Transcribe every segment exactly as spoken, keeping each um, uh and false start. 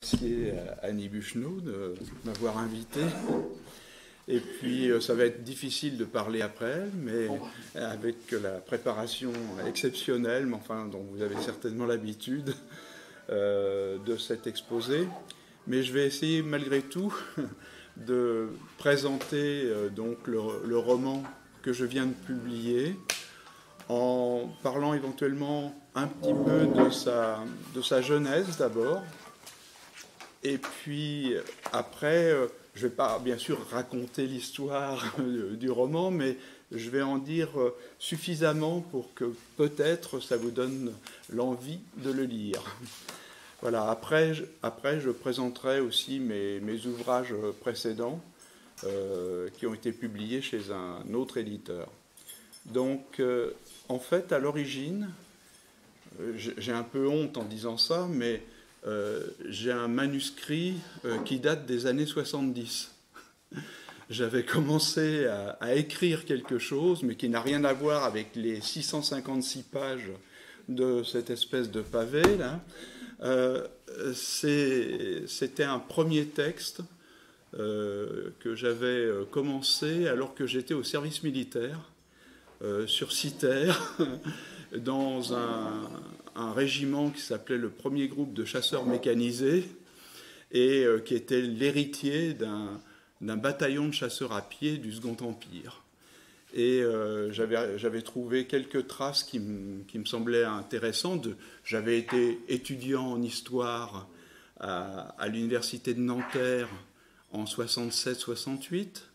Merci à Annie Buchenot de m'avoir invité. Et puis, ça va être difficile de parler après elle, mais avec la préparation exceptionnelle, mais enfin, dont vous avez certainement l'habitude euh, de cet exposé. Mais je vais essayer malgré tout de présenter euh, donc le, le roman que je viens de publier, en parlant éventuellement un petit peu de sa, de sa genèse d'abord. Et puis après, je ne vais pas bien sûr raconter l'histoire du roman, mais je vais en dire suffisamment pour que peut-être ça vous donne l'envie de le lire. Voilà, après, après je présenterai aussi mes, mes ouvrages précédents euh, qui ont été publiés chez un autre éditeur. Donc, euh, en fait, à l'origine, j'ai un peu honte en disant ça, mais Euh, j'ai un manuscrit euh, qui date des années soixante-dix. J'avais commencé à, à écrire quelque chose, mais qui n'a rien à voir avec les six cent cinquante-six pages de cette espèce de pavé, là. Euh, C'était un premier texte euh, que j'avais commencé alors que j'étais au service militaire, euh, sur Citerre, dans un... un régiment qui s'appelait le premier groupe de chasseurs mécanisés et euh, qui était l'héritier d'un bataillon de chasseurs à pied du Second Empire. Et euh, j'avais trouvé quelques traces qui, qui me semblaient intéressantes. J'avais été étudiant en histoire à, à l'université de Nanterre en soixante-sept soixante-huit.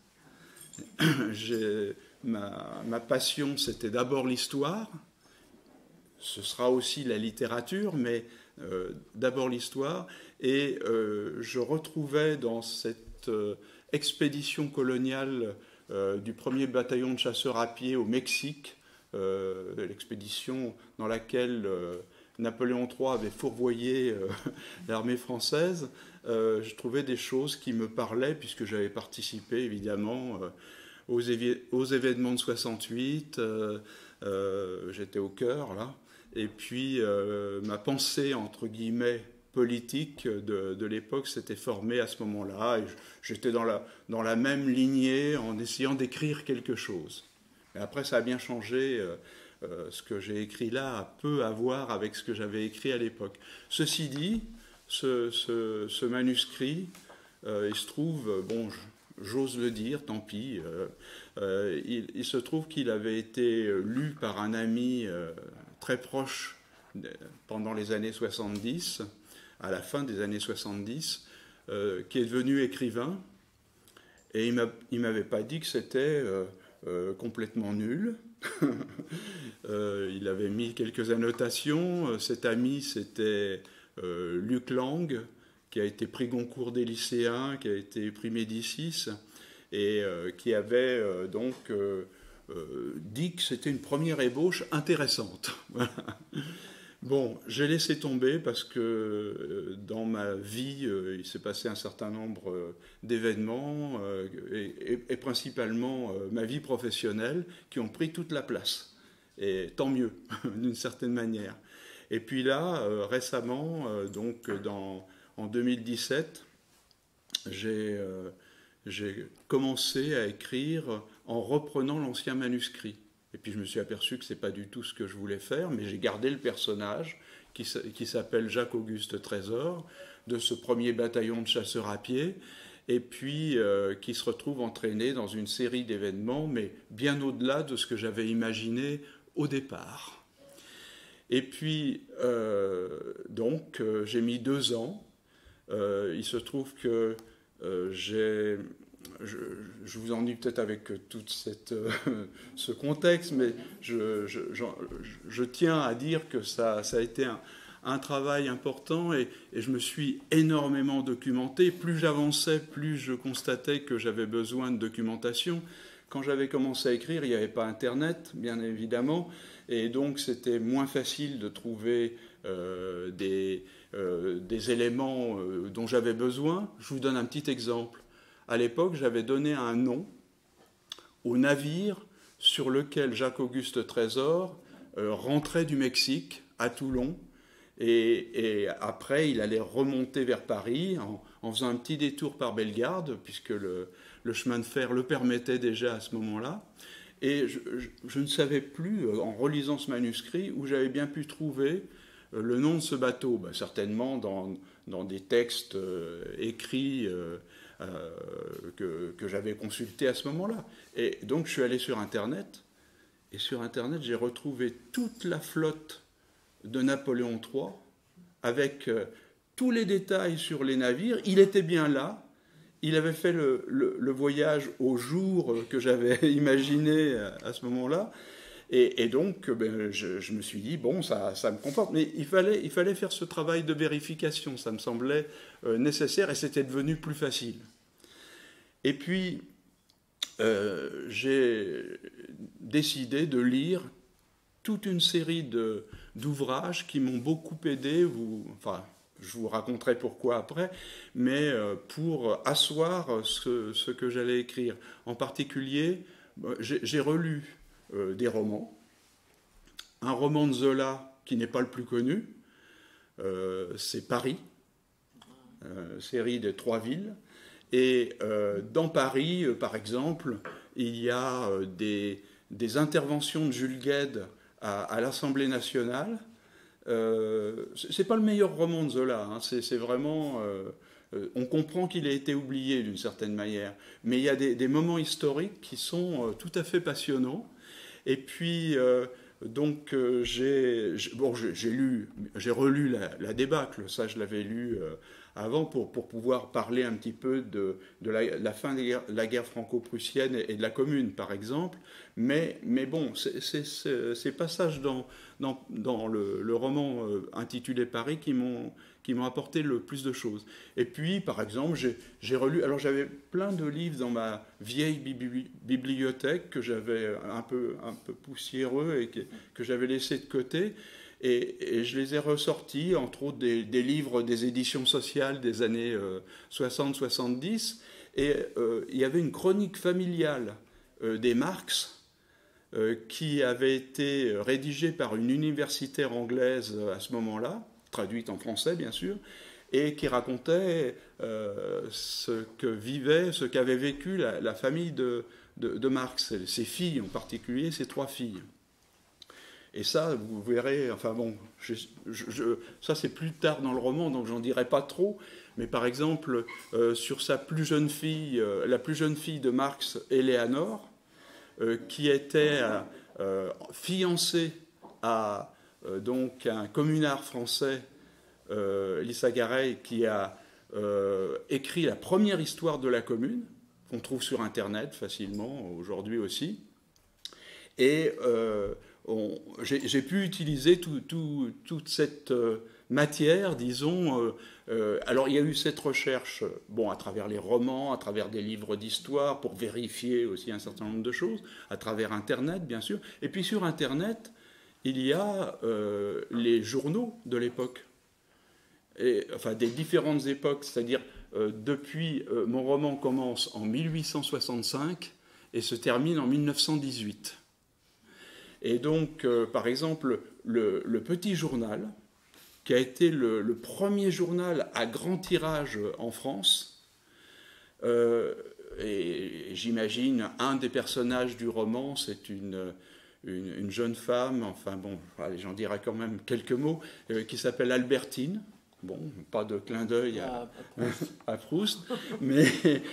Ma, ma passion, c'était d'abord l'histoire. Ce sera aussi la littérature, mais euh, d'abord l'histoire. Et euh, je retrouvais dans cette euh, expédition coloniale euh, du premier bataillon de chasseurs à pied au Mexique, euh, l'expédition dans laquelle euh, Napoléon trois avait fourvoyé euh, l'armée française, euh, je trouvais des choses qui me parlaient, puisque j'avais participé évidemment euh, aux, aux événements de soixante-huit, euh, euh, j'étais au cœur là. Et puis, euh, ma pensée, entre guillemets, politique de, de l'époque s'était formée à ce moment-là. Et j'étais dans la, dans la même lignée en essayant d'écrire quelque chose. Et après, ça a bien changé. Euh, euh, ce que j'ai écrit là a peu à voir avec ce que j'avais écrit à l'époque. Ceci dit, ce, ce, ce manuscrit, euh, il se trouve, bon, j'ose le dire, tant pis, euh, euh, il, il se trouve qu'il avait été lu par un ami euh, très proche pendant les années soixante-dix, à la fin des années soixante-dix, euh, qui est devenu écrivain. Et il ne m'avait pas dit que c'était euh, euh, complètement nul. euh, il avait mis quelques annotations. Cet ami, c'était euh, Luc Lang, qui a été prix Goncourt des lycéens, qui a été prix Médicis, et euh, qui avait euh, donc... Euh, Euh, dit que c'était une première ébauche intéressante. Bon, j'ai laissé tomber parce que euh, dans ma vie, euh, il s'est passé un certain nombre euh, d'événements euh, et, et, et principalement euh, ma vie professionnelle qui ont pris toute la place. Et tant mieux, d'une certaine manière. Et puis là, euh, récemment, euh, donc dans, en deux mille dix-sept, j'ai... Euh, j'ai commencé à écrire en reprenant l'ancien manuscrit. Et puis je me suis aperçu que ce n'est pas du tout ce que je voulais faire, mais j'ai gardé le personnage qui, qui s'appelle Jacques-Auguste Trésor, de ce premier bataillon de chasseurs à pied, et puis euh, qui se retrouve entraîné dans une série d'événements, mais bien au-delà de ce que j'avais imaginé au départ. Et puis, euh, donc, euh, j'ai mis deux ans. Euh, il se trouve que Euh, j'ai, je, je vous ennuie peut-être avec tout cette, euh, ce contexte, mais je, je, je, je tiens à dire que ça, ça a été un, un travail important et, et je me suis énormément documenté. Plus j'avançais, plus je constatais que j'avais besoin de documentation. Quand j'avais commencé à écrire, il n'y avait pas Internet, bien évidemment, et donc c'était moins facile de trouver euh, des... Euh, des éléments euh, dont j'avais besoin. Je vous donne un petit exemple. À l'époque, j'avais donné un nom au navire sur lequel Jacques-Auguste Trésor euh, rentrait du Mexique à Toulon Et, et après, il allait remonter vers Paris en, en faisant un petit détour par Bellegarde, puisque le, le chemin de fer le permettait déjà à ce moment-là. Et je, je, je ne savais plus, en relisant ce manuscrit, où j'avais bien pu trouver le nom de ce bateau. Ben, certainement dans, dans des textes euh, écrits euh, euh, que, que j'avais consultés à ce moment-là. Et donc, je suis allé sur Internet. Et sur Internet, j'ai retrouvé toute la flotte de Napoléon trois, avec euh, tous les détails sur les navires. Il était bien là. Il avait fait le, le, le voyage au jour que j'avais imaginé à, à ce moment-là. Et, et donc, ben, je, je me suis dit, bon, ça, ça me conforte. Mais il fallait, il fallait faire ce travail de vérification. Ça me semblait euh, nécessaire et c'était devenu plus facile. Et puis, euh, j'ai décidé de lire toute une série de, d'ouvrages qui m'ont beaucoup aidé, vous, enfin, je vous raconterai pourquoi après, mais pour asseoir ce, ce que j'allais écrire. En particulier, j'ai, j'ai relu euh, des romans, un roman de Zola qui n'est pas le plus connu, euh, c'est Paris, euh, série de trois villes, et euh, dans Paris, euh, par exemple, il y a euh, des, des interventions de Jules Guesde à, à l'Assemblée nationale. Euh, c'est pas le meilleur roman de Zola, hein, c'est, c'est vraiment... Euh, euh, on comprend qu'il a été oublié d'une certaine manière, mais il y a des, des moments historiques qui sont euh, tout à fait passionnants. Et puis, euh, donc, euh, j'ai, bon, j'ai, j'ai lu, j'ai relu la, la débâcle, ça je l'avais lu euh, avant pour, pour pouvoir parler un petit peu de, de la, la fin de la guerre, la guerre franco-prussienne et, et de la Commune, par exemple. Mais, mais bon, c'est, c'est, c'est, ces passages dans, dans, dans le, le roman euh, intitulé Paris qui m'ont, qui m'ont apporté le plus de choses. Et puis, par exemple, j'ai, j'ai relu... Alors, j'avais plein de livres dans ma vieille bibli- bibliothèque que j'avais un peu, un peu poussiéreux et que, que j'avais laissé de côté. Et, et je les ai ressortis, entre autres des, des livres des éditions sociales des années euh, soixante soixante-dix. Et euh, il y avait une chronique familiale euh, des Marx euh, qui avait été rédigée par une universitaire anglaise à ce moment-là, traduite en français bien sûr, et qui racontait euh, ce que vivait, ce qu'avait vécu la, la famille de, de, de Marx, ses filles en particulier, ses trois filles. Et ça, vous verrez, enfin bon, je, je, je, ça c'est plus tard dans le roman, donc j'en dirai pas trop, mais par exemple, euh, sur sa plus jeune fille, euh, la plus jeune fille de Marx, Éléanore, euh, qui était euh, fiancée à euh, donc un communard français, euh, Lissa Gareil, qui a euh, écrit la première histoire de la Commune, qu'on trouve sur Internet facilement, aujourd'hui aussi, et... Euh, On, j'ai, j'ai pu utiliser tout, tout, toute cette euh, matière, disons. Euh, euh, alors, il y a eu cette recherche, bon, à travers les romans, à travers des livres d'histoire, pour vérifier aussi un certain nombre de choses, à travers Internet, bien sûr. Et puis, sur Internet, il y a euh, les journaux de l'époque, et, enfin, des différentes époques, c'est-à-dire, euh, depuis, euh, mon roman commence en mille huit cent soixante-cinq et se termine en mille neuf cent dix-huit. Et donc, euh, par exemple, le, le Petit Journal, qui a été le, le premier journal à grand tirage en France, euh, et, et j'imagine un des personnages du roman, c'est une, une, une jeune femme, enfin bon, allez, j'en dirai quand même quelques mots, euh, qui s'appelle Albertine. Bon, pas de clin d'œil à, à Proust, mais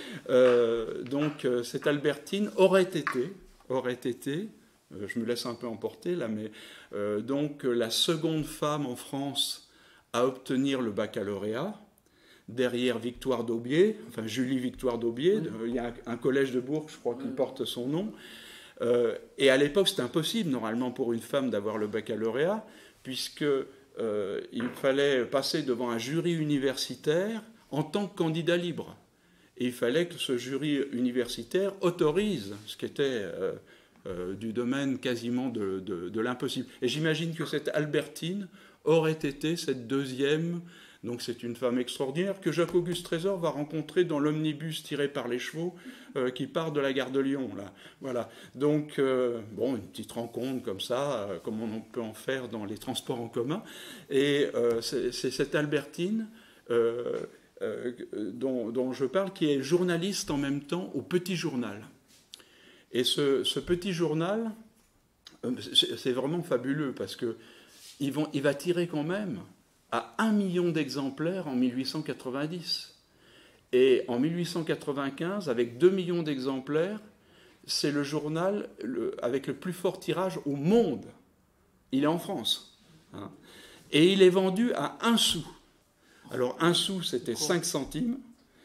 euh, donc cette Albertine aurait été, aurait été je me laisse un peu emporter là, mais euh, donc la seconde femme en France à obtenir le baccalauréat, derrière Victoire d'Aubier, enfin Julie Victoire d'Aubier, oui. Il y a un, un collège de Bourg, je crois, qui oui. porte son nom. Euh, et à l'époque, c'était impossible normalement pour une femme d'avoir le baccalauréat, puisque euh, il fallait passer devant un jury universitaire en tant que candidat libre. Et il fallait que ce jury universitaire autorise, ce qui était euh, Euh, du domaine quasiment de, de, de l'impossible. Et j'imagine que cette Albertine aurait été cette deuxième Donc c'est une femme extraordinaire que Jacques-Auguste Trésor va rencontrer dans l'omnibus tiré par les chevaux euh, qui part de la gare de Lyon. Là. Voilà. Donc, euh, bon, une petite rencontre comme ça, euh, comme on peut en faire dans les transports en commun. Et euh, c'est, c'est cette Albertine euh, euh, dont, dont je parle, qui est journaliste en même temps au Petit Journal. Et ce, ce Petit Journal, euh, c'est, c'est vraiment fabuleux parce que ils vont, il va tirer quand même à un million d'exemplaires en mille huit cent quatre-vingt-dix. Et en mille huit cent quatre-vingt-quinze, avec deux millions d'exemplaires, c'est le journal le, avec le plus fort tirage au monde. Il est en France. Hein. Et il est vendu à un sou. Alors, un sou, c'était cinq centimes.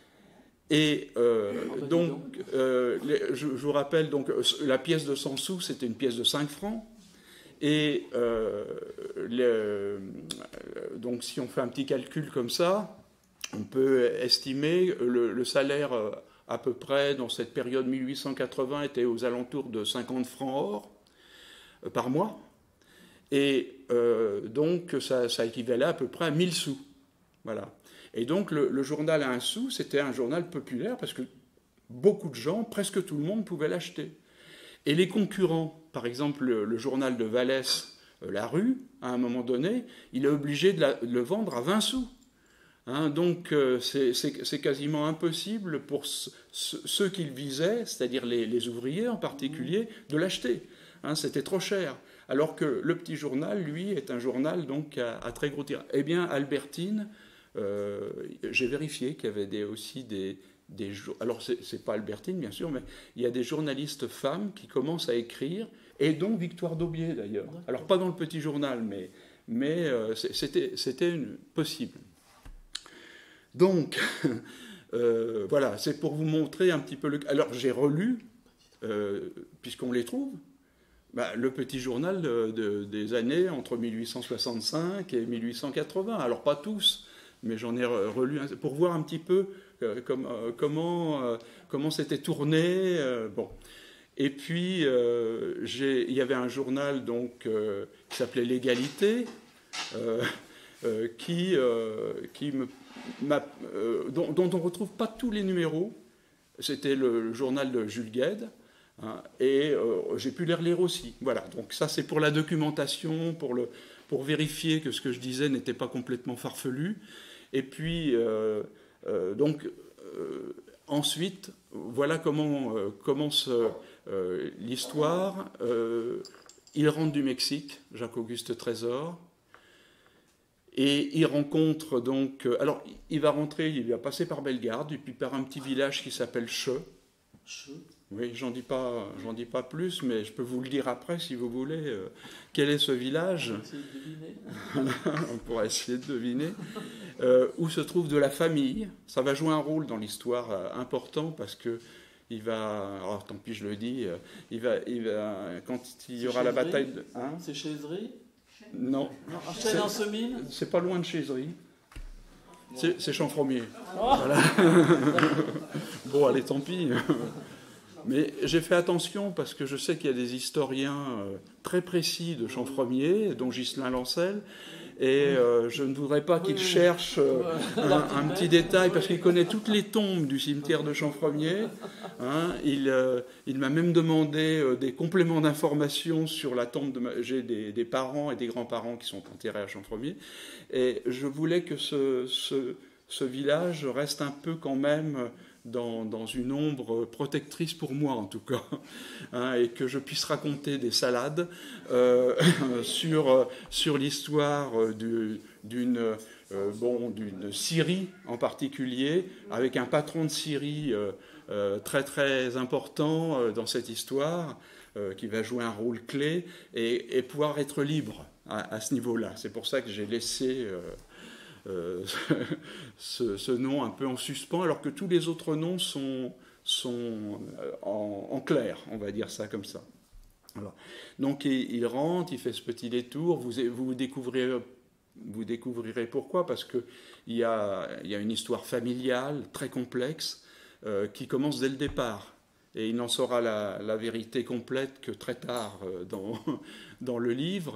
Et euh, donc, euh, les, je, je vous rappelle, donc, la pièce de cent sous, c'était une pièce de cinq francs. Et euh, les, donc, si on fait un petit calcul comme ça, on peut estimer le, le salaire à peu près dans cette période mille huit cent quatre-vingts était aux alentours de cinquante francs or euh, par mois. Et euh, donc, ça, ça équivalait à peu près à mille sous. Voilà. Et donc, le, le journal à un sou, c'était un journal populaire parce que beaucoup de gens, presque tout le monde, pouvait l'acheter. Et les concurrents, par exemple le, le journal de Vallès, euh, La Rue, à un moment donné, il est obligé de, la, de le vendre à vingt sous. Hein, donc euh, c'est, c'est, c'est quasiment impossible pour ce, ce, ceux qu'il visait, c'est-à-dire les, les ouvriers en particulier, de l'acheter. Hein, c'était trop cher. Alors que le Petit Journal, lui, est un journal donc à, à très gros tirage. Eh bien, Albertine, euh, j'ai vérifié qu'il y avait des, aussi des... Des, alors, c'est, c'est pas Albertine, bien sûr, mais il y a des journalistes femmes qui commencent à écrire, et dont Victoire Daubier, d'ailleurs. Alors, pas dans le Petit Journal, mais, mais euh, c'était, c'était une, possible. Donc, euh, voilà, c'est pour vous montrer un petit peu le... Alors, j'ai relu, euh, puisqu'on les trouve, bah, le Petit Journal de, de, des années entre mille huit cent soixante-cinq et mille huit cent quatre-vingts. Alors, pas tous, mais j'en ai relu un, pour voir un petit peu euh, comme, euh, comment, euh, comment c'était tourné. Euh, bon. Et puis, euh, j'ai, il y avait un journal donc, euh, qui s'appelait L'Égalité, euh, euh, qui, euh, qui me, m'a, euh, dont, dont on ne retrouve pas tous les numéros. C'était le, le journal de Jules Guesde. Hein, et euh, j'ai pu les relire aussi. Voilà, donc ça c'est pour la documentation, pour, le, pour vérifier que ce que je disais n'était pas complètement farfelu. Et puis, euh, euh, donc, euh, ensuite, voilà comment euh, commence euh, l'histoire. Euh, il rentre du Mexique, Jacques-Auguste Trésor, et il rencontre donc... Euh, alors, il va rentrer, il va passer par Bellegarde, et puis par un petit village qui s'appelle Cheux. Cheux. Oui, j'en dis pas, j'en dis pas plus, mais je peux vous le dire après si vous voulez. Euh, quel est ce village ? On, de deviner. On pourra essayer de deviner. Euh, où se trouve de la famille. Ça va jouer un rôle dans l'histoire euh, important parce que il va. Oh, tant pis, je le dis. Euh, il va, il va, quand il y c'est aura Chézerie. La bataille. De, hein c'est Chézerie ? Non. non c'est, en Semine ? C'est pas loin de Chézerie. Bon. C'est, c'est Champfromier. Oh. Voilà. Bon, allez, tant pis. Mais j'ai fait attention parce que je sais qu'il y a des historiens euh, très précis de Champfromier, dont Ghislain Lancel, et euh, je ne voudrais pas qu'il cherche euh, un, un petit détail, parce qu'il connaît toutes les tombes du cimetière de Champfromier. Hein, il, euh, il m'a même demandé euh, des compléments d'informations sur la tombe de ma... J'ai des, des parents et des grands-parents qui sont enterrés à Champfromier, et je voulais que ce, ce, ce village reste un peu quand même... Dans, dans une ombre protectrice pour moi en tout cas, hein, et que je puisse raconter des salades euh, sur, sur l'histoire du, d'une, euh, bon, d'une Syrie en particulier, avec un patron de Syrie euh, euh, très très important euh, dans cette histoire, euh, qui va jouer un rôle clé, et, et pouvoir être libre à, à ce niveau-là. C'est pour ça que j'ai laissé... Euh, Euh, ce, ce nom un peu en suspens, alors que tous les autres noms sont, sont en, en clair, on va dire ça comme ça. Alors, donc il, il rentre, il fait ce petit détour, vous, vous, découvrirez, vous découvrirez pourquoi, parce qu'il y a, y a une histoire familiale très complexe euh, qui commence dès le départ. Et il n'en saura la, la vérité complète que très tard euh, dans, dans le livre.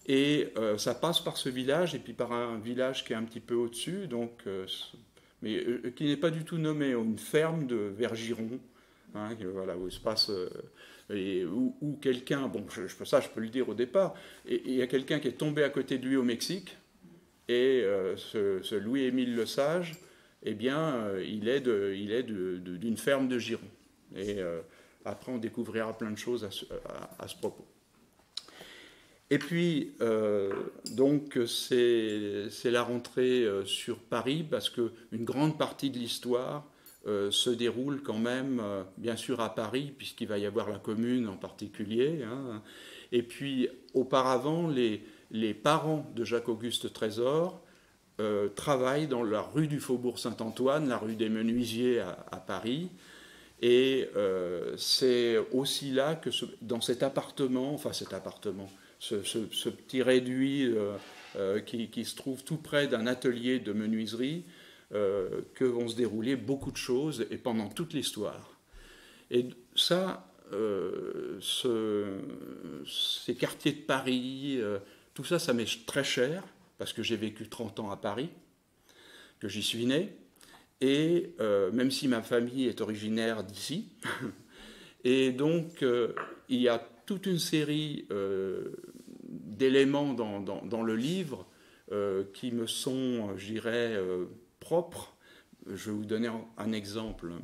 Et euh, ça passe par ce village, et puis par un village qui est un petit peu au-dessus, donc, euh, mais euh, qui n'est pas du tout nommé, une ferme de Vergiron, hein, voilà, où il se passe... Euh, et où, où quelqu'un, bon, je, je, ça je peux le dire au départ, et il y a quelqu'un qui est tombé à côté de lui au Mexique, et euh, ce, ce Louis-Émile Lesage, eh bien, euh, il est, de, il est de, de, d'une ferme de Giron. Et euh, après, on découvrira plein de choses à ce, à, à ce propos. Et puis, euh, donc, c'est, c'est la rentrée euh, sur Paris, parce qu'une grande partie de l'histoire Euh, se déroule quand même, euh, bien sûr, à Paris, puisqu'il va y avoir la Commune en particulier. Hein. Et puis, auparavant, les, les parents de Jacques-Auguste Trésor euh, travaillent dans la rue du Faubourg Saint-Antoine, la rue des Menuisiers à, à Paris. Et euh, c'est aussi là que, ce, dans cet appartement, enfin cet appartement, ce, ce, ce petit réduit euh, euh, qui, qui se trouve tout près d'un atelier de menuiserie, Euh, que vont se dérouler beaucoup de choses et pendant toute l'histoire. Et ça, euh, ce, ces quartiers de Paris, euh, tout ça, ça m'est très cher parce que j'ai vécu trente ans à Paris, que j'y suis né, et euh, même si ma famille est originaire d'ici, et donc euh, il y a toute une série euh, d'éléments dans, dans, dans le livre euh, qui me sont, je dirais, euh, propre. Je vais vous donner un exemple.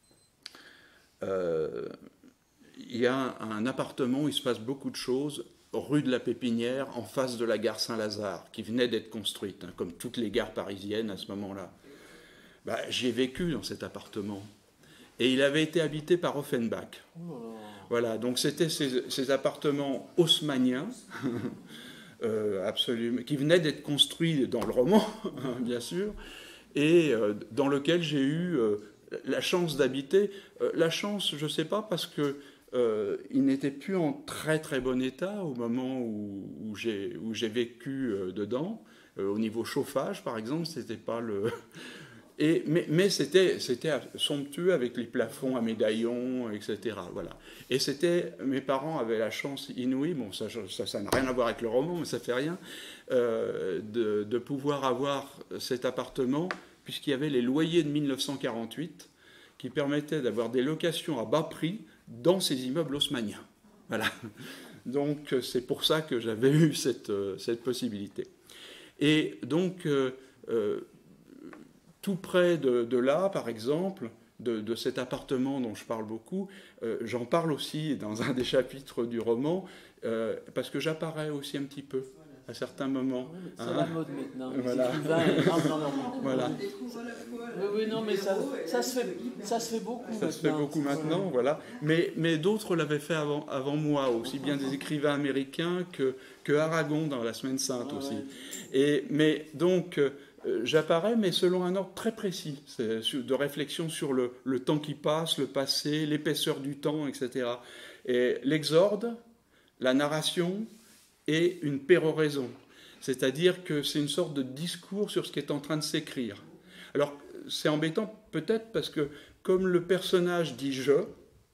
Euh, il y a un appartement où il se passe beaucoup de choses, rue de la Pépinière, en face de la gare Saint-Lazare, qui venait d'être construite, hein, comme toutes les gares parisiennes à ce moment-là. Bah, j'y ai vécu dans cet appartement. Et il avait été habité par Offenbach. Oh. Voilà, donc c'était ces, ces appartements haussmanniens, euh, absolument, qui venaient d'être construits dans le roman, bien sûr, et euh, dans lequel j'ai eu euh, la chance d'habiter. Euh, la chance, je ne sais pas, parce que euh, il n'était plus en très très bon état au moment où, où, j'ai, où j'ai vécu euh, dedans. Euh, au niveau chauffage, par exemple, c'était pas le... Et, mais mais c'était, c'était somptueux avec les plafonds à médaillons, et cetera. Voilà. Et c'était, mes parents avaient la chance inouïe, bon, ça, ça, ça n'a rien à voir avec le roman, mais ça fait rien, euh, de, de pouvoir avoir cet appartement, puisqu'il y avait les loyers de mille neuf cent quarante-huit qui permettaient d'avoir des locations à bas prix dans ces immeubles haussmanniens. Voilà. Donc c'est pour ça que j'avais eu cette, cette possibilité. Et donc... Euh, euh, tout près de, de là, par exemple, de, de cet appartement dont je parle beaucoup, euh, j'en parle aussi dans un des chapitres du roman, euh, parce que j'apparais aussi un petit peu à certains moments. Oui, c'est hein, la mode maintenant. Voilà. Voilà. Oui, oui, non, mais ça, ça, se, fait, ça se fait beaucoup ça maintenant. Ça se fait beaucoup maintenant, voilà. Mais, mais d'autres l'avaient fait avant, avant moi, aussi bien des écrivains américains que, que Aragon dans La Semaine Sainte aussi. Et, mais donc... Euh, j'apparais, mais selon un ordre très précis de réflexion sur le, le temps qui passe, le passé, l'épaisseur du temps, et cetera. Et l'exorde, la narration et une péroraison. C'est-à-dire que c'est une sorte de discours sur ce qui est en train de s'écrire. Alors, c'est embêtant peut-être parce que, comme le personnage dit « je »,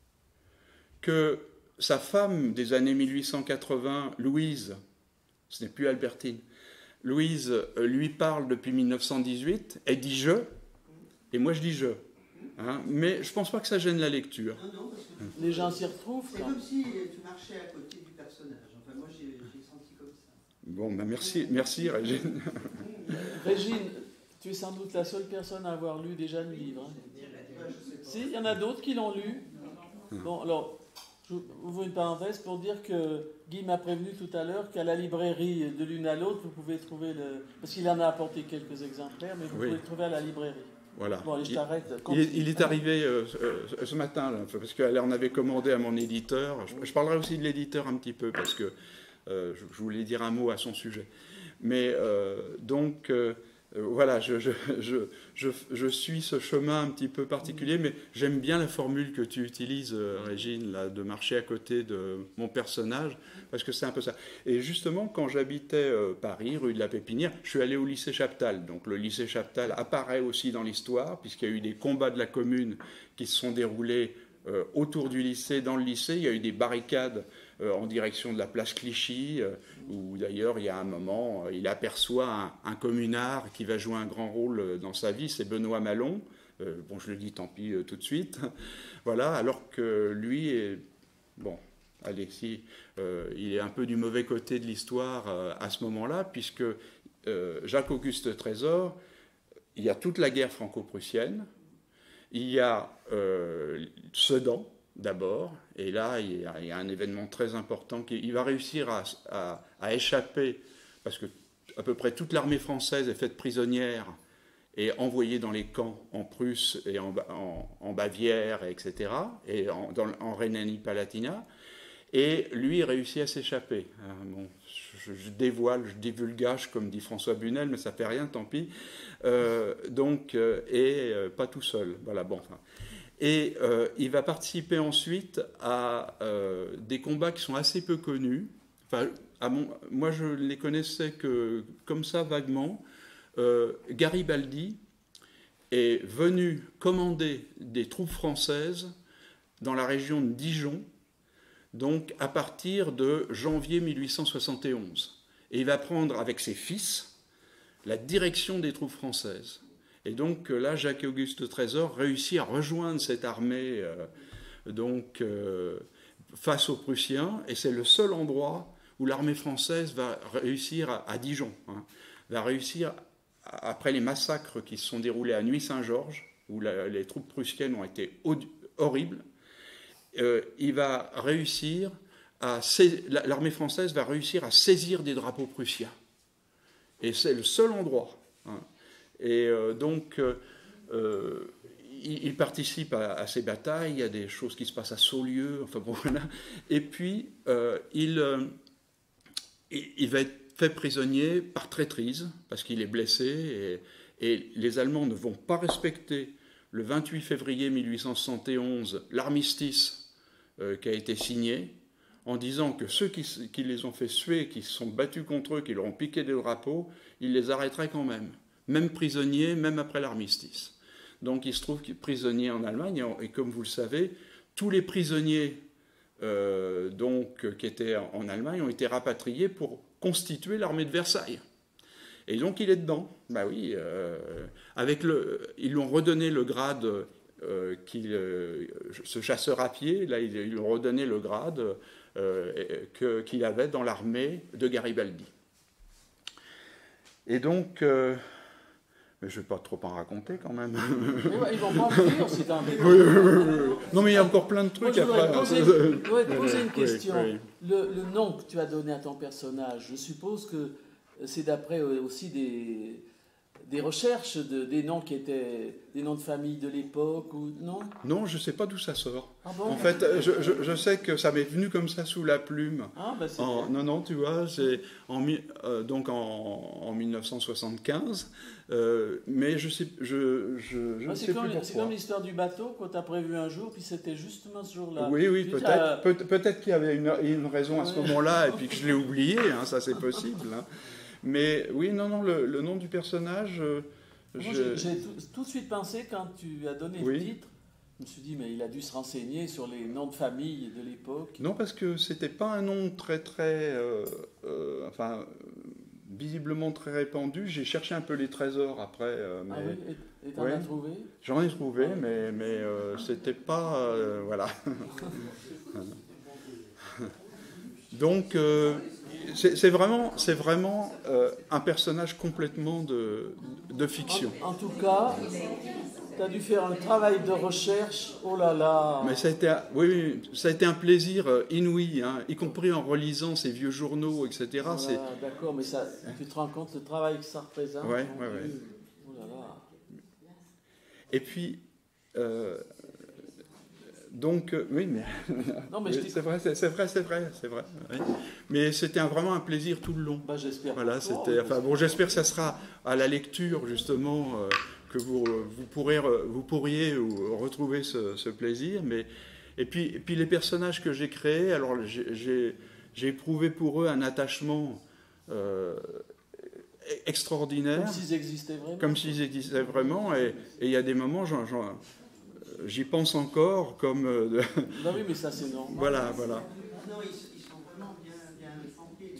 que sa femme des années mille huit cent quatre-vingts, Louise, ce n'est plus Albertine, Louise lui parle depuis mille neuf cent dix-huit, elle dit « je », et moi je dis « je ». Hein, mais je ne pense pas que ça gêne la lecture. Non, non, parce que les gens s'y retrouvent. C'est comme si tu marchais à côté du personnage. Enfin, moi j'ai, j'ai senti comme ça. Bon, ben merci, merci Régine. Régine, tu es sans doute la seule personne à avoir lu déjà le livre. Hein. Si, il y en a d'autres qui l'ont lu. Bon, alors... Je vous ouvre une parenthèse pour dire que Guy m'a prévenu tout à l'heure qu'à la librairie de l'une à l'autre, vous pouvez trouver le... Parce qu'il en a apporté quelques exemplaires, mais vous oui. pouvez le trouver à la librairie. Voilà. Bon, allez, je t'arrête. Il, il, il est arrivé euh, ce matin, là, parce qu'elle en avait commandé à mon éditeur. Je, je parlerai aussi de l'éditeur un petit peu, parce que euh, je, je voulais dire un mot à son sujet. Mais euh, donc... Euh, Euh, voilà, je, je, je, je, je suis ce chemin un petit peu particulier, mais j'aime bien la formule que tu utilises, euh, Régine, là, de marcher à côté de mon personnage, parce que c'est un peu ça. Et justement, quand j'habitais euh, Paris, rue de la Pépinière, je suis allé au lycée Chaptal. Donc le lycée Chaptal apparaît aussi dans l'histoire, puisqu'il y a eu des combats de la commune qui se sont déroulés euh, autour du lycée, dans le lycée. Il y a eu des barricades euh, en direction de la place Clichy, euh, où d'ailleurs il y a un moment, euh, il aperçoit un, un communard qui va jouer un grand rôle dans sa vie, c'est Benoît Malon. Euh, bon, je le dis, tant pis, euh, tout de suite. Voilà, alors que lui est... Bon, Alexis, euh, il est un peu du mauvais côté de l'histoire euh, à ce moment-là, puisque euh, Jacques-Auguste Trésor, il y a toute la guerre franco-prussienne, il y a euh, Sedan, d'abord, et là, il y, a, il y a un événement très important, qui, il va réussir à, à, à échapper, parce que à peu près toute l'armée française est faite prisonnière, et envoyé dans les camps en Prusse et en, en, en Bavière, et cetera, et en, dans, en Rhénanie-Palatinat. Et lui, il réussit à s'échapper. Bon, je, je dévoile, je divulgage, comme dit François Bunel, mais ça fait rien, tant pis. Euh, donc, euh, et euh, pas tout seul. Voilà, bon, enfin. Et euh, il va participer ensuite à euh, des combats qui sont assez peu connus. Enfin, à mon, moi, je les connaissais que comme ça, vaguement. Euh, Garibaldi est venu commander des troupes françaises dans la région de Dijon, donc à partir de janvier mille huit cent soixante et onze. Et il va prendre avec ses fils la direction des troupes françaises. Et donc là, Jacques-Auguste Trésor réussit à rejoindre cette armée euh, donc, euh, face aux Prussiens, et c'est le seul endroit où l'armée française va réussir à, à Dijon, hein, va réussir après les massacres qui se sont déroulés à Nuit-Saint-Georges, où la, les troupes prussiennes ont été horribles, euh, il va réussir à l'armée française va réussir à saisir des drapeaux prussiens. Et c'est le seul endroit. Hein. Et euh, donc, euh, il, il participe à, à ces batailles, il y a des choses qui se passent à Saulieu, enfin bon, voilà. Et puis, euh, il, euh, il, il va être fait prisonnier par traîtrise, parce qu'il est blessé, et, et les Allemands ne vont pas respecter le vingt-huit février mille huit cent soixante et onze l'armistice euh, qui a été signé, en disant que ceux qui, qui les ont fait suer, qui se sont battus contre eux, qui leur ont piqué des drapeaux, ils les arrêteraient quand même, même prisonniers, même après l'armistice. Donc il se trouve qu'il est prisonnier en Allemagne, et comme vous le savez, tous les prisonniers euh, donc, qui étaient en Allemagne ont été rapatriés pour constituer l'armée de Versailles. Et donc il est dedans. Bah oui, euh, avec le, ils lui ont redonné le grade, euh, qu'il, euh, ce chasseur à pied, là ils lui ont redonné le grade euh, que, qu'il avait dans l'armée de Garibaldi. Et donc, euh, mais je ne vais pas trop en raconter quand même. Ouais, ils vont pas le dire, c'est un débat. Oui, oui, oui, oui. Non mais il y a encore plein de trucs. Moi, je voudrais après. poser, je voudrais te poser une Oui, question. oui. Le, le nom que tu as donné à ton personnage, je suppose que c'est d'après aussi des, des recherches, de, des noms qui étaient des noms de famille de l'époque, ou non? Non, je ne sais pas d'où ça sort. Ah bon? En fait, je, je, je sais que ça m'est venu comme ça sous la plume. Ah, bah c'est en, non, non, tu vois, c'est en, euh, donc en, en mille neuf cent soixante-quinze, euh, mais je sais, je, je, je ah, ne c'est sais comme, plus pourquoi. C'est comme l'histoire du bateau, quand tu as prévu un jour, puis c'était justement ce jour-là. Oui, oui, Puis peut-être, t'as- peut, peut-être qu'il y avait une, une raison à ce Ouais. moment-là, et puis que je l'ai oublié, hein, ça c'est possible. Hein. Mais oui, non, non, le, le nom du personnage... euh, Moi, je- j'ai, j'ai tout, tout de suite pensé, quand tu as donné Oui. le titre, je me suis dit, mais il a dû se renseigner sur les noms de famille de l'époque. Non, parce que c'était pas un nom très, très... euh, euh, enfin, visiblement très répandu. J'ai cherché un peu les trésors après, euh, mais Ah oui, et, et t'en Oui. as trouvé? j'en ai trouvé, mais, mais euh, c'était pas... euh, voilà. Donc, euh, c'est c'est vraiment, c'est vraiment euh, un personnage complètement de, de fiction. En, en tout cas, tu as dû faire un travail de recherche, oh là là. Mais ça a été, un- oui, oui, ça a été un plaisir euh, inouï, hein, y compris en relisant ces vieux journaux, et cetera. Voilà, C'est, d'accord, mais ça, tu te rends compte le travail que ça représente? Ouais, mon ouais, Dieu. ouais. Oh là là. et puis, euh, donc, euh, oui, mais, Non, mais je oui, t'ai- c'est vrai, c'est, c'est vrai, c'est vrai, c'est vrai. oui. Mais c'était un- vraiment un plaisir tout le long. Bah, j'espère. Voilà, pour toi, c'était. oui, Enfin bon, j'espère que ça sera à la lecture justement euh, que vous vous pourrez vous pourriez retrouver ce, ce plaisir. Mais et puis et puis les personnages que j'ai créés, alors j'ai j'ai, j'ai éprouvé pour eux un attachement euh, extraordinaire, Comme s'ils existaient vraiment. comme s'ils existaient vraiment. Et et il y a des moments, j'en- j'en- j'y pense encore, comme euh, de- Bah oui, mais ça c'est normal. voilà, voilà. Non, ils, ils sont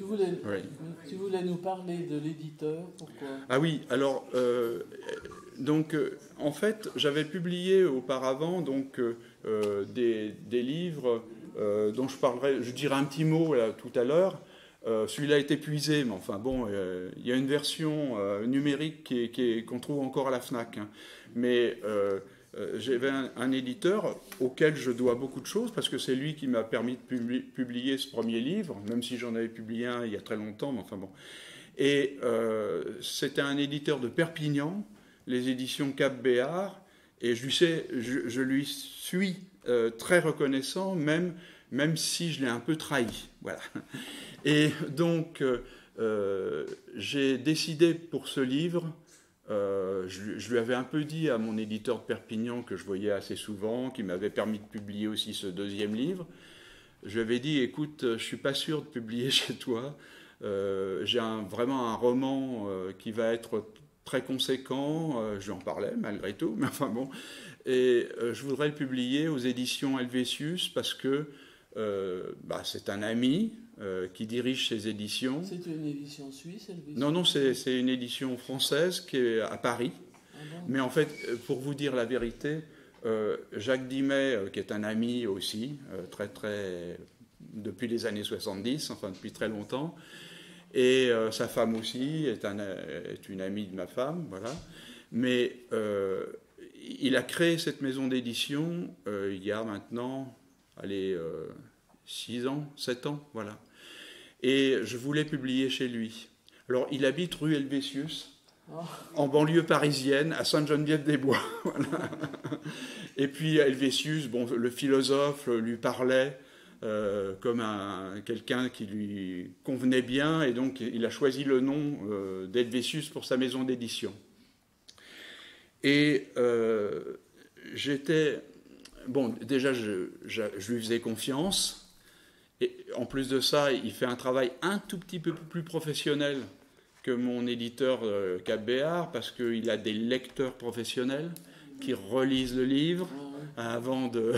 voulais, Oui. tu voulais nous parler de l'éditeur, pourquoi? Ah oui, alors, euh, donc, euh, en fait, j'avais publié auparavant donc, euh, des, des livres euh, dont je parlerai, je dirai un petit mot là, tout à l'heure. Euh, celui-là est épuisé, mais enfin bon, euh, il y a une version euh, numérique qui est, qui est, qu'on trouve encore à la FNAC. Hein. Mais euh, euh, j'avais un, un éditeur auquel je dois beaucoup de choses, parce que c'est lui qui m'a permis de publier, publier ce premier livre, même si j'en avais publié un il y a très longtemps, mais enfin bon. Et euh, c'était un éditeur de Perpignan, les éditions Cap Béar, et je lui, sais, je, je lui suis euh, très reconnaissant, même, même si je l'ai un peu trahi. Voilà. Et donc, euh, j'ai décidé pour ce livre, euh, je, je lui avais un peu dit à mon éditeur de Perpignan que je voyais assez souvent, qui m'avait permis de publier aussi ce deuxième livre. Je lui avais dit, écoute, je ne suis pas sûr de publier chez toi. Euh, j'ai un, vraiment un roman euh, qui va être très conséquent. Euh, je lui en parlais malgré tout, mais enfin bon. Et euh, je voudrais le publier aux éditions Helvétius parce que euh, bah, c'est un ami euh, qui dirige ces éditions. C'est une édition suisse, Helvétius? Non, non, c'est, c'est une édition française qui est à Paris. Ah bon? Mais en fait, pour vous dire la vérité, euh, Jacques Dimet, euh, qui est un ami aussi, euh, très très depuis les années soixante-dix, enfin depuis très longtemps, et euh, sa femme aussi est, un, est une amie de ma femme, voilà. Mais euh, il a créé cette maison d'édition euh, il y a maintenant, allez, euh, six ans, sept ans, voilà. Et je voulais publier chez lui. Alors, il habite rue Helvétius, oh. en banlieue parisienne, à Sainte-Geneviève-des-Bois. Voilà. Et puis, Helvétius, bon, le philosophe lui parlait euh, comme un, quelqu'un qui lui convenait bien, et donc il a choisi le nom euh, d'Helvétius pour sa maison d'édition. Et euh, j'étais... Bon, déjà, je, je, je lui faisais confiance. Et en plus de ça, il fait un travail un tout petit peu plus professionnel que mon éditeur euh, Cap Béar, parce qu'il a des lecteurs professionnels qui relisent le livre avant de,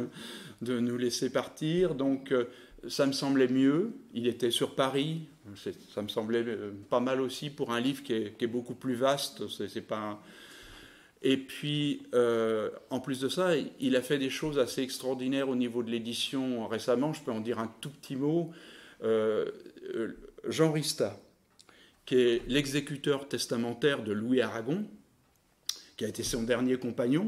de nous laisser partir. Donc, euh, ça me semblait mieux. Il était sur Paris. C'est, ça me semblait pas mal aussi pour un livre qui est, qui est beaucoup plus vaste. C'est, c'est pas un... Et puis, euh, en plus de ça, il a fait des choses assez extraordinaires au niveau de l'édition récemment. Je peux en dire un tout petit mot. Euh, Jean Rista, qui est l'exécuteur testamentaire de Louis Aragon, qui a été son dernier compagnon,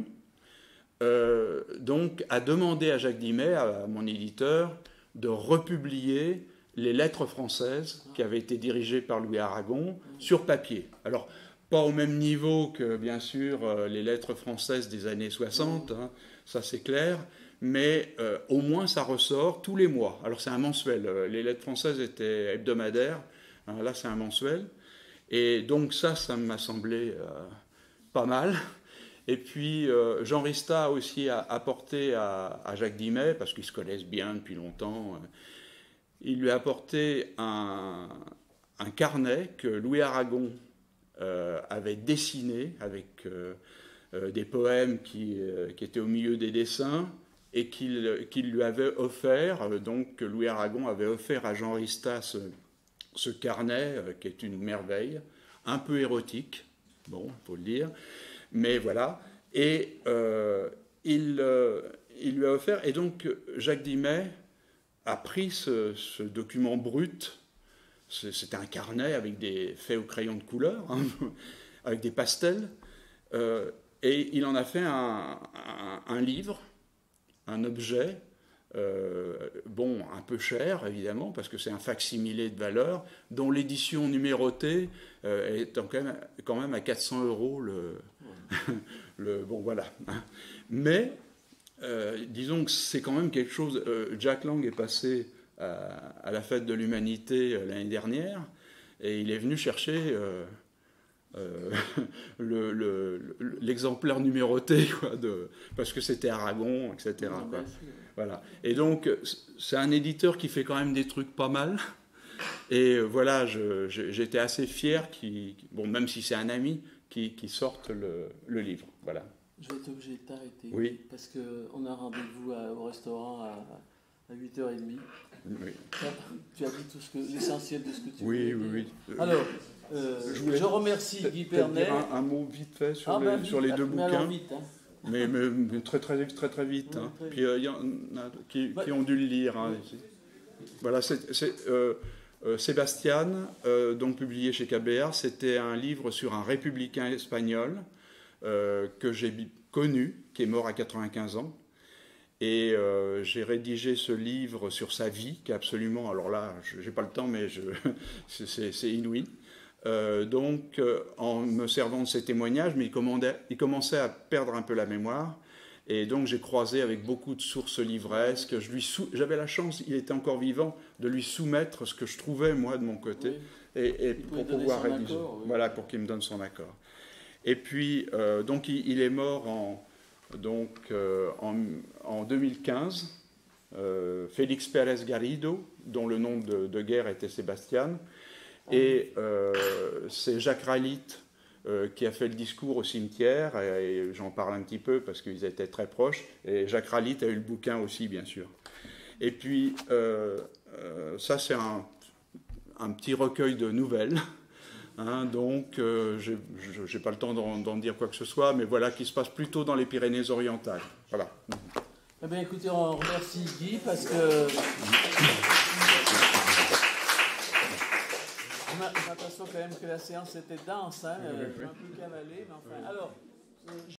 euh, donc a demandé à Jacques Dimet, à mon éditeur, de republier les lettres françaises qui avaient été dirigées par Louis Aragon sur papier. Alors, pas au même niveau que, bien sûr, euh, les lettres françaises des années soixante, hein, ça c'est clair, mais euh, au moins ça ressort tous les mois. Alors c'est un mensuel, les lettres françaises étaient hebdomadaires, hein, là c'est un mensuel, et donc ça, ça m'a semblé euh, pas mal. Et puis euh, Jean Rista a aussi apporté à, à Jacques Dimet, parce qu'ils se connaissent bien depuis longtemps, euh, il lui a apporté un, un carnet que Louis Aragon Euh, avait dessiné avec euh, euh, des poèmes qui, euh, qui étaient au milieu des dessins et qu'il, qu'il lui avait offert, euh, donc que Louis Aragon avait offert à Jean Rista ce, ce carnet euh, qui est une merveille, un peu érotique, bon, il faut le dire, mais voilà, et euh, il, euh, il lui a offert, et donc Jacques Dimet a pris ce, ce document brut. C'était un carnet avec des faits au crayon de couleur, hein, avec des pastels, euh, et il en a fait un, un, un livre, un objet, euh, bon, un peu cher évidemment, parce que c'est un fac-similé de valeur, dont l'édition numérotée euh, est quand même, quand même à quatre cents euros le, le, bon voilà. Hein. Mais euh, disons que c'est quand même quelque chose. Euh, Jack Lang est passé à la fête de l'humanité l'année dernière, et il est venu chercher euh, euh, le, le, l'exemplaire numéroté, quoi, de, parce que c'était Aragon, et cetera. Quoi. Voilà. Et donc, c'est un éditeur qui fait quand même des trucs pas mal, et voilà, je, je, j'étais assez fier, qu'il, bon, même si c'est un ami, qui, qui sorte le, le livre. Voilà. Je vais être obligé de t'arrêter, oui. parce qu'on a rendez-vous à, au restaurant à à huit heures trente. Oui. Tu as dit tout ce que, l'essentiel de ce que tu Oui, voulais oui, dire. oui. Alors, euh, je, je, voulais remercie Guy peut-être Pernet. dire un, un mot vite fait sur, ah, les, ben, sur les deux mais bouquins. alors vite, hein. mais, mais, mais très, très, très, très vite. Oui, Hein. très Puis il euh, y en a qui, bah, qui ont dû le lire. Hein, ici. Voilà, c'est, c'est, euh, euh, Sébastien, euh, donc publié chez K B R, c'était un livre sur un républicain espagnol euh, que j'ai connu, qui est mort à quatre-vingt-quinze ans. Et euh, j'ai rédigé ce livre sur sa vie, qui est absolument, alors là, je n'ai pas le temps, mais je, c'est, c'est inouï. Euh, donc, euh, en me servant de ces témoignages, mais il, commandait, il commençait à perdre un peu la mémoire. Et donc, j'ai croisé avec beaucoup de sources livresques. Je lui sou... J'avais la chance, il était encore vivant, de lui soumettre ce que je trouvais, moi, de mon côté, oui. et, et pour pouvoir rédiger. Accord, oui. Voilà, pour qu'il me donne son accord. Et puis, euh, donc, il, il est mort en... Donc, euh, en, en deux mille quinze, euh, Félix Pérez Garrido, dont le nom de, de guerre était Sébastien, et euh, c'est Jacques Ralite euh, qui a fait le discours au cimetière, et, et j'en parle un petit peu parce qu'ils étaient très proches, et Jacques Ralite a eu le bouquin aussi, bien sûr. Et puis, euh, euh, ça, c'est un, un petit recueil de nouvelles. Hein, donc, euh, je n'ai pas le temps d'en, d'en dire quoi que ce soit, mais voilà, qui se passe plutôt dans les Pyrénées-Orientales. Voilà. Eh bien, écoutez, on remercie Guy parce que je m'aperçois quand même que la séance était dense, hein, euh, un peu cavalée, mais enfin, alors.